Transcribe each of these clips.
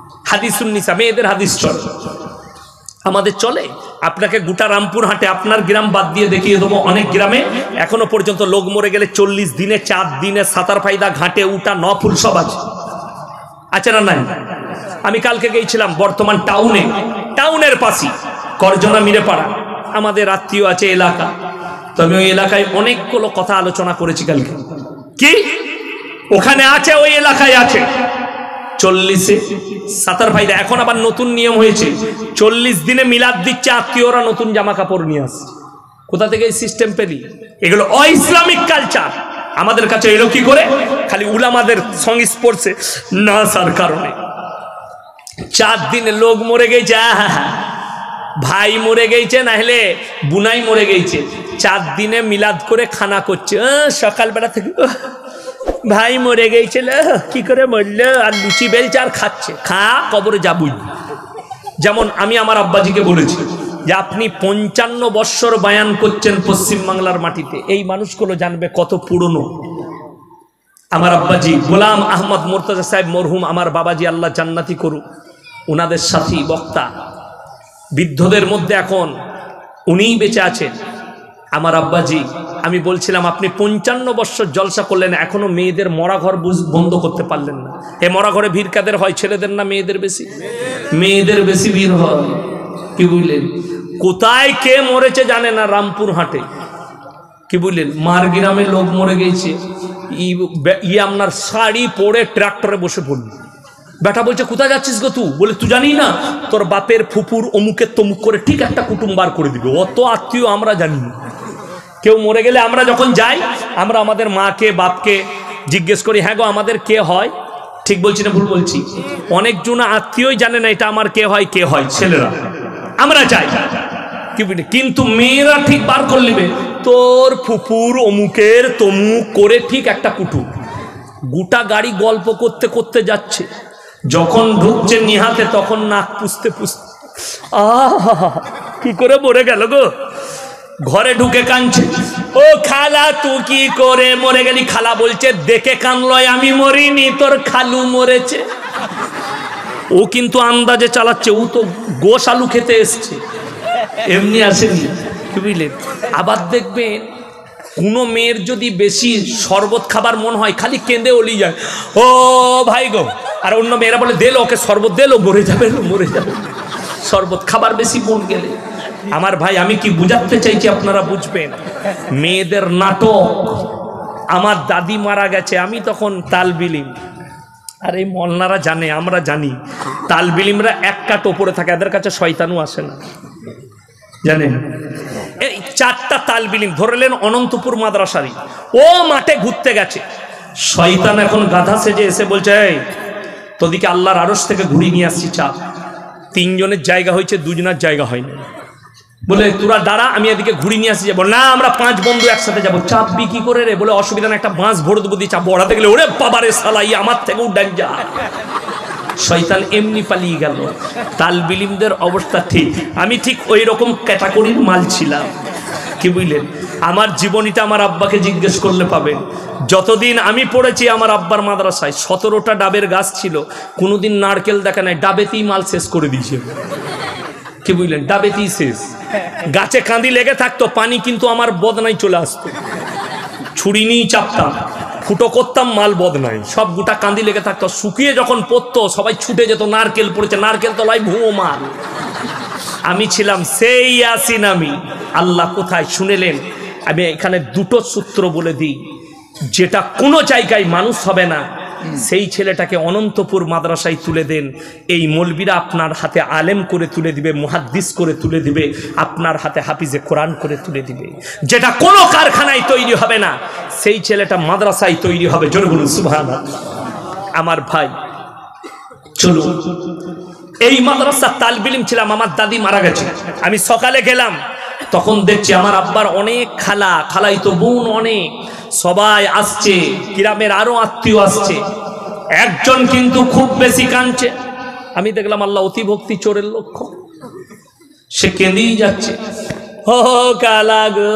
হাদিসুন্নিসা, মেয়েদের হাদিস চলে, আমাদের চলে। আপনাকে গোটা রামপুর হাটে আপনার গ্রাম বাদ দিয়ে দেখিয়ে দেবো, অনেক গ্রামে এখনো পর্যন্ত লোক মরে গেলে 40 দিনে 4 দিনে সাঁতার ফায়দা ঘাটে উঠা নফুল সব আছে না নাই? আমি কালকে গিয়েছিলাম বর্তমান টাউনের পাশে করজনা মিরেপাড়া, আমাদের আত্মীয় আছে এলাকা, তো আমি ওই এলাকায় অনেকগুলো কথা আলোচনা করেছি কালকে। কি ওখানে আছে, ওই এলাকায় আছে 40-এ সাঁতার ফায়দা। এখন আবার নতুন নিয়ম হয়েছে, 40 দিনে মিলাদ দিচ্ছে, আত্মীয়রা নতুন জামা কাপড় নিয়ে আসছে। কোথা থেকে এই সিস্টেম পেলি? এগুলো অইসলামিক কালচার। আমাদের কাছে এলো কি করে? খালি উলামাদের সংস্পর্শে না আসার কারণে। 4 দিনে লোক মরে গেছে, ভাই মরে গেছে, না হলে বুনাই মরে গেছে, 4 দিনে মিলাদ করে খানা করছে। সকালবেলা থেকে ভাই মরে গেছিল, কি করে মরল, আর লুচি বেলছে আর খাচ্ছে, খা কবরে যাবই। যেমন আমি আমার আব্বাজিকে বলেছি যে আপনি 55 বৎসর বায়ান করছেন পশ্চিমবাংলার মাটিতে, এই মানুষগুলো জানবে কত পুরনো। আমার আব্বাজি গোলাম আহমদ মোর্তজা সাহেব মরহুম, আমার বাবাজি আল্লাহ জান্নাতি করুক, ওনাদের সাথী বক্তা, বৃদ্ধদের মধ্যে এখন উনিই বেঁচে আছেন। আমার আব্বাজি, আমি বলছিলাম আপনি 55 বৎসর জলসা করলেন, এখনো মেয়েদের মরা ঘর বন্ধ করতে পারলেন না। এ মরা ঘরে ভিড় কাদের হয়, ছেলেদের না মেয়েদের বেশি? মেয়েদের বেশি ভিড় হয়। কি বুঝলেন? কোথায় কে মরেছে জানে না, রামপুর হাটে। কি বুঝলেন? মারগ্রামে লোক মরে গেছে, আপনার শাড়ি পরে ট্রাক্টরে বসে পড়ল। বেটা বলছে কোথায় যাচ্ছিস গো তুই? বলে তুই জানি না, তোর বাপের ফুপুর অমুকের তমুক করে ঠিক একটা কুটুম বার করে দিবে, অত আত্মীয় আমরা জানি না। কেউ মরে গেলে আমরা যখন যাই, আমরা আমাদের মাকে বাপকে জিজ্ঞেস করি, হ্যাঁ গো আমাদের কে হয়? ঠিক বলছি না ভুল বলছি? অনেকজন আত্মীয়ই জানে না এটা আমার কে হয়, কে হয়। ছেলেরা আমরা যাই, কি বুঝলি, কিন্তু মেয়েরা ঠিক বার করে নিবে, তোর ফুপুর অমুকের তমুক করে ঠিক একটা কুটুম। গোটা গাড়ি গল্প করতে করতে যাচ্ছে, যখন ঢুকছে নিহাতে তখন নাক পুষতে পুষতে কি করে মরে গেল গো। ঘরে ঢুকে কাঁদছে, ও খালা তুই কি করে মরে গেলি? খালা বলছে দেখে কানলয়, আমি মরিনি, তোর খালু মরেছে। ও কিন্তু আন্দাজে চালাচ্ছে, ও তো গোশ আলু খেতে এসছে, এমনি আসেনি। কি বুঝলেন? আবার দেখবেন কোনো মেয়ের যদি বেশি শরবত খাবার মন হয়, খালি কেঁদে ওলি যায়, ও ভাই গো। আর অন্য মেয়েরা বলে দেলো ওকে শরবত, দেলো, মরে যাবে মরে যাবে। শরবত খাবার বেশি মন গেলে। আমার ভাই আমি কি বুঝাতে চাইছি আপনারা বুঝবেন, মেয়েদের নাটক। আমার দাদি মারা গেছে, আমি তখন তালবিলিম, আর এই মলনারা জানে, আমরা জানি, তালবিলিমরা এক কাট ওপরে থাকে, এদের কাছে শয়তানও আসে না, জানেন? এই 4টা তালবিলিম ধরলেন অনন্তপুর মাদ্রাসারি, ও মাঠে ঘুরতে গেছে, শয়তান এখন গাধা সেজে এসে বলছে, এই তোদিকে আল্লাহর আরশ থেকে ঘুরি নিয়ে আসছি চাপ। 3 জনের জায়গা হয়েছে, 2 জনের জায়গা হয়নি। বলে তোরা দাঁড়া, আমি এদিকে ঘুরি নিয়ে আসছি। যাবো না, আমরা 5 বন্ধু একসাথে যাবো। চাপবি কি করে রে? বলে অসুবিধা না, একটা বাঁশ ভরে দেবো, দিয়ে চাপ ওড়াতে গেলে ওরে বাবারে সালাই আমার থেকেও ডেঞ্জার। শয়তান এমনি পালিয়ে গেল। তালবিলিমদের অবস্থা ঠিক, আমি ঠিক ওই রকম ক্যাটাগরির মাল ছিলাম। কি বুঝলেন? আমার জীবনীটা আমার আব্বাকে জিজ্ঞেস করলে পাবেন। যতদিন আমি পড়েছি আমার আব্বার মাদ্রাসায় 17টা ডাবের গাছ ছিল, কোনোদিন নারকেল দেখা নাই, ডাবেতেই মাল শেষ করে দিয়েছে। কি বুঝলেন? ডাবেতেই শেষ। গাছে কাঁদি লেগে থাকতো, পানি কিন্তু আমার বদনায় চলে আসতো, ছুরি নিয়েই চাপতাম, ফুটো করতাম, মাল বদনায় সব গোটা কাঁদি লেগে থাকতো। শুকিয়ে যখন পড়তো সবাই ছুটে যেত, নারকেল পড়েছে, নারকেল তলায় ভুয়ো মাল। আমি ছিলাম সেই ইয়াসিন। আমি আল্লাহ কোথায় শুনেলেন? আমি এখানে 2টো সূত্র বলে দিই, যেটা কোনো জায়গায় মানুষ হবে না, সেই ছেলেটাকে অনন্তপুর মাদ্রাসায় তুলে দেন, এই মৌলবীরা আপনার হাতে আলেম করে তুলে দিবে, মুহাদ্দিস করে তুলে দিবে, আপনার হাতে হাফিজে কোরআন করে তুলে দিবে। যেটা কোনো কারখানায় তৈরি হবে না, সেই ছেলেটা মাদ্রাসায় তৈরি হবে। জোরে বলুন সুবহানাল্লাহ। আমার ভাই চলো, এই মাদ্রাসা তালবিলিম ছিলাম, আমার দাদি মারা গেছে। আমি সকালে গেলাম, তখন দেখছি আমার আব্বার অনেক খালা, খালাই তো বোন অনেক, সবাই আসছে, গ্রামের আরো আত্মীয় আসছে। একজন কিন্তু খুব বেশি কাঁদছে। আমি দেখলাম আল্লাহ অতি ভক্তি চোরের লক্ষ্য, সে কেঁদেই যাচ্ছে, হো কালা গো।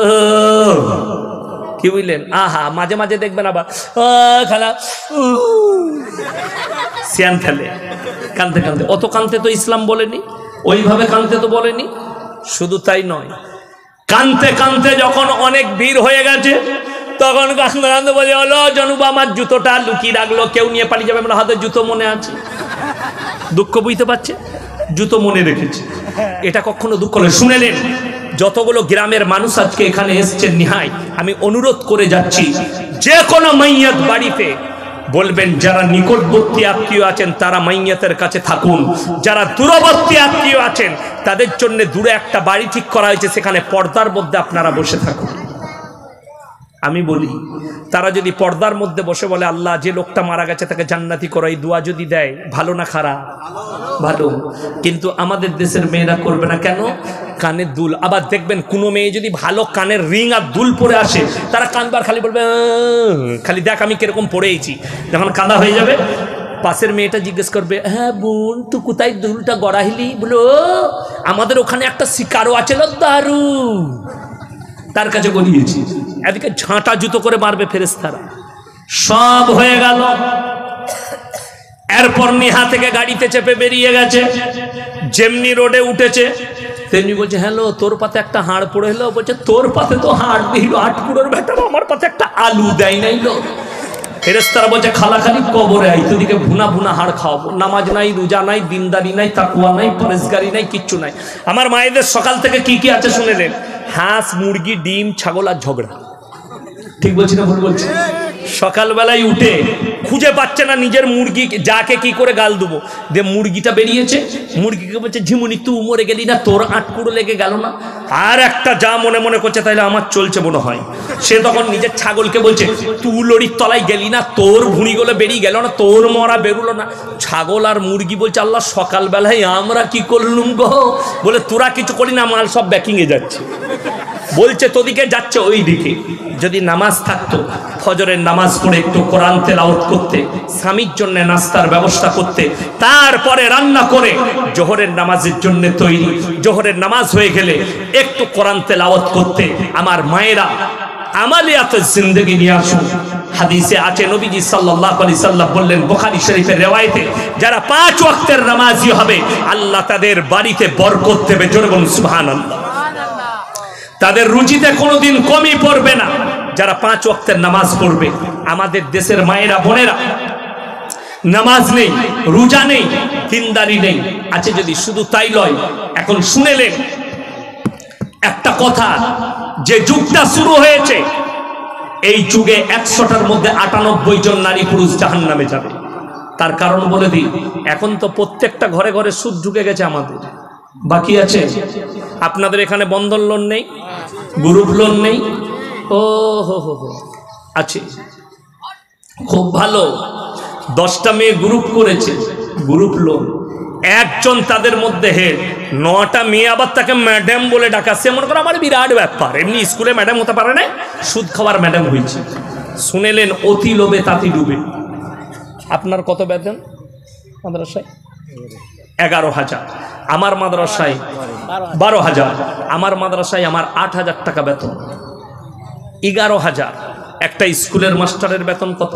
কি বুঝলেন? আহা, মাঝে মাঝে দেখবেন আবার ও খালা সিয়ান ফেলে, কানতে কানতে, অত কানতে তো ইসলাম বলেনি, ওইভাবে কানতে তো বলেনি। শুধু তাই নয়, কানতে কানতে যখন অনেক ভিড় হয়ে গেছে তখন কানতে কানতে বলে, হলো জনুবা আমার জুতোটা লুকিয়ে রাখলো, কেউ নিয়ে পালিয়ে যাবে, আমার হাতে জুতো মনে আছে। দুঃখ বুঝতে পারছে, জুতো মনে রেখেছে, এটা কখনো দুঃখ নয়। শুনেলেন, যতগুলো গ্রামের মানুষ আজকে এখানে এসছেন, নিহাই আমি অনুরোধ করে যাচ্ছি, যে কোনো মাইয়াত বাড়িতে বলবেন যারা নিকটবর্তী আত্মীয় আছেন তারা মাইয়াতের কাছে থাকুন, যারা দূরবর্তী আত্মীয় আছেন তাদের জন্য দূরে একটা বাড়ি ঠিক করা হয়েছে, সেখানে পর্দার মধ্যে আপনারা বসে থাকুন। আমি বলি, তারা যদি পর্দার মধ্যে বসে বলে, আল্লাহ যে লোকটা মারা গেছে তাকে জান্নাতি করো, এই দোয়া যদি দেয়, ভালো না খারাপ? ভালো। কিন্তু আমাদের দেশের মেয়েরা করবে না কেন? কানের দুল। আবার দেখবেন কোনো মেয়ে যদি ভালো কানের রিং আর দুল পরে আসে, তারা কানবার খালি বলবে, খালি দেখ আমি কিরকম পড়েছি। যখন কাঁদা হয়ে যাবে, পাশের মেয়েটা জিজ্ঞেস করবে, হ্যাঁ বোন তুই কোথায় দুলটা গড়াইলি? বলো আমাদের ওখানে একটা শিকারও আছে, দারু, তার কাছে গড়িয়েছি। এদিকে ঝাঁটা জুতো করে মারবে ফেরেশতারা। সব হয়ে গেল। এরপর নিহা থেকে গাড়িতে চেপে বেরিয়ে গেছে, যেমনি রোডে উঠেছে তেমনি বলছে, হ্যালো তোর পাতে একটা হাড় পড়ে এলো। বলছে, তোর পাতে তো হাড় দিল, আটকুড়োর ভেতরে, আমার পাতে একটা আলু দেয় নাইলো। ফেরেশতারা বলছে, খালাখালি কবরে আই, তোদিকে ভুনা ভুনা হাড় খাওয়াবো। নামাজ নাই, রোজা নাই, দিনদারি নাই, তাকওয়া নাই, পরেশগারি নাই, কিচ্ছু নাই। আমার মায়েদের সকাল থেকে কি কি আছে শুনেলেন? হাঁস, মুরগি, ডিম, ছাগল আর ঝগড়া। ঠিক বলছি না ভুল বলছি? সকালবেলায় উঠে খুঁজে পাচ্ছে না নিজের মুরগি, যাকে কি করে গাল দেবো। যে মুরগিটা বেরিয়েছে, মুরগিকে বলছে, ঝিমুনি তুই মরে গেলি না, তোর আটকুড়ো লেগে গেল না? আর একটা যা মনে মনে করছে, তাইলে আমার চলছে মনে হয়। সে তখন নিজের ছাগলকে বলছে, তুই লড়ির তলায় গেলি না, তোর ভুঁড়িগুলো বেরিয়ে গেল না, তোর মরা বেরুলো না। ছাগল আর মুরগি বলছে, আল্লাহ সকালবেলায় আমরা কি করলুম গো? বলে, তোরা কিছু করি না, মাল সব ব্যাকিংয়ে যাচ্ছে। বলছে, তোদিকে যাচ্ছে ওই দিকে। যদি নামাজ থাকতো, ফজরের নামাজ পড়ে একটু কোরআন তেলাওয়াত করতে, স্বামীর জন্য নাস্তার ব্যবস্থা করতে, তারপরে রান্না করে জোহরের নামাজের জন্য তৈরি, জোহরের নামাজ হয়ে গেলে একটু কোরআন তেলাওয়াত করতে। আমার মায়েরা আমালিয়াত জিন্দেগি নিয়ে আসুন। হাদিসে আছে, নবীজি সাল্লাল্লাহু আলাইহি সাল্লাম বললেন, বুখারী শরীফের রিওয়ায়েতে, যারা 5 ওয়াক্তের নামাজি হবে আল্লাহ তাদের বাড়িতে বরকত দেবে। জোরে বলুন সুবহানাল্লাহ। তাদের রুজিতে কোনোদিন কমই পড়বে না যারা 5 ওয়াক্তের নামাজ পড়বে। আমাদের দেশের মায়েরা বোনেরা নামাজ নেই, রোজা নেই, দিনদারি নেই, আছে যদি। শুধু তাই নয়, এখন শুনেলেন একটা কথা, যে যুগটা শুরু হয়েছে এই যুগে 100টার মধ্যে 98 জন নারী পুরুষ জাহান্নামে যাবে। তার কারণ বলে দিই, এখন তো প্রত্যেকটা ঘরে ঘরে সুদ ঢুকে গেছে। আমাদের বাকি আছে, আপনাদের এখানে বন্ধন লোন নেই, গ্রুপ লোন নেই? ও হো হো হো, আছে, খুব ভালো। 10টা মেয়ে গ্রুপ করেছে, গ্রুপ লোন। একজন তাদের মধ্যে হেড, 9টা মেয়ে আবার তাকে ম্যাডাম বলে ডাকা। সে মনে করে আমার বিরাট ব্যাপার, এমনি স্কুলে ম্যাডাম হতে পারে না, সুদ খাওয়ার ম্যাডাম হয়েছে। শুনেলেন, অতি লোভে তাতি ডুবে। আপনার কত বেতন মাদ্রাসায়? 11,000। আমার মাদ্রাসায় 12,000। আমার মাদ্রাসায় আমার 8,000 টাকা বেতন। 11,000। একটা স্কুলের মাস্টারের বেতন কত?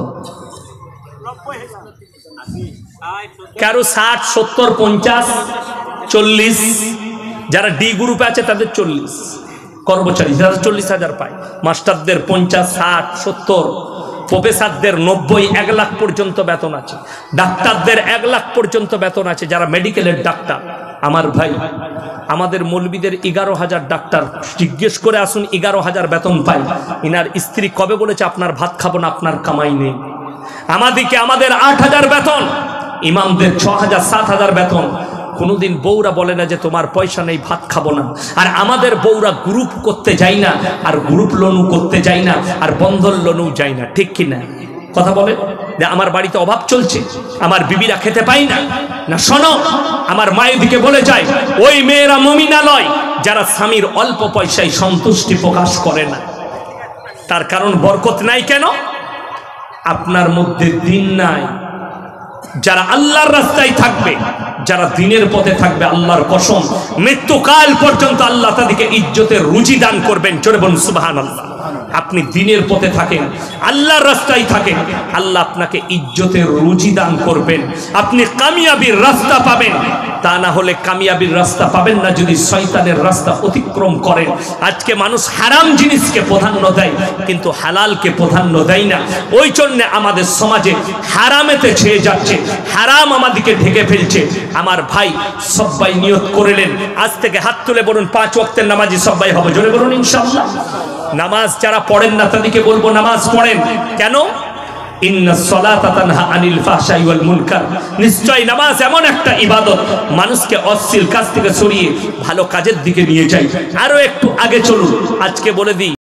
কারো 60, 70, 50, 40। যারা ডি গ্রুপে আছে তাদের 40 কর্মচারী, যারা 40,000 পায়। মাস্টারদের 50, 60, 70, প্রফেসরদের 90, 1 লাখ পর্যন্ত বেতন আছে। ডাক্তারদের 1 লাখ পর্যন্ত বেতন আছে, যারা মেডিকেলের ডাক্তার। আমার ভাই, আমাদের মৌলবীদের 11,000 ডাক্তার। জিজ্ঞেস করে আসুন 11,000 বেতন পায়। ইনার স্ত্রী কবে বলেছে আপনার ভাত খাবো না, আপনার কামাই নেই? আমাদেরকে আমাদের 8,000 বেতন, ইমামদের 6,000, 7,000 বেতন। কোনোদিন বউরা বলে না যে তোমার পয়সা নেই, ভাত খাবো না। আর আমাদের বউরা গ্রুপ করতে যায় না, আর গ্রুপ লোনও করতে যায় না, আর বন্ধন লোনও যায় না। ঠিক কিনা কথা বলে? যে আমার বাড়িতে অভাব চলছে, আমার বিবিরা খেতে পাই না। না শোনো, আমার মায়ের দিকে বলে যায়, ওই মেয়েরা মুমিনা নয় যারা স্বামীর অল্প পয়সায় সন্তুষ্টি প্রকাশ করে না। তার কারণ বরকত নাই। কেন? আপনার মধ্যে দিন নাই। যারা আল্লাহর রাস্তায় থাকবে, যারা দিনের পথে থাকবে, আল্লাহর কসম মৃত্যুকাল পর্যন্ত আল্লাহ তাদেরকে ইজ্জতের রুজি দান করবেন। জোরে বলুন সুবহানাল্লাহ। আপনি দ্বীনের পথে থাকেন, আল্লাহর রাস্তায় থাকেন, আল্লাহ আপনাকে ইজ্জতের রুজি দান করবেন, আপনি কামিয়াবির রাস্তা পাবেন। তা না হলে কামিয়াবির রাস্তা পাবেন না যদি শয়তানের রাস্তা অতিক্রম করেন। আজকে মানুষ হারাম জিনিসকে প্রাধান্য দেয় কিন্তু হালালকে প্রাধান্য দেয় না। ওই জন্য আমাদের সমাজে হারামেতে ছেয়ে যাচ্ছে, হারাম আমাদেরকে ঢেকে ফেলছে। আমার ভাই সবাই নিয়ত করেলেন, আজ থেকে হাত তুলে বলুন 5 ওয়াক্তের নামাজি সবাই হবে, জোরে বলুন ইনশাআল্লাহ। নামাজ যারা পড়েন না তাদেরকে বলবো নামাজ পড়েন। কেন? ইন্নাস সালাতা তানহা আনিল ফাহশাই ওয়াল মুনকার। নিশ্চয় নামাজ এমন একটা ইবাদত মানুষকে অশ্লীল কাজ থেকে সরিয়ে ভালো কাজের দিকে নিয়ে যায়। আরো একটু আগে চলুন, আজকে বলে দিই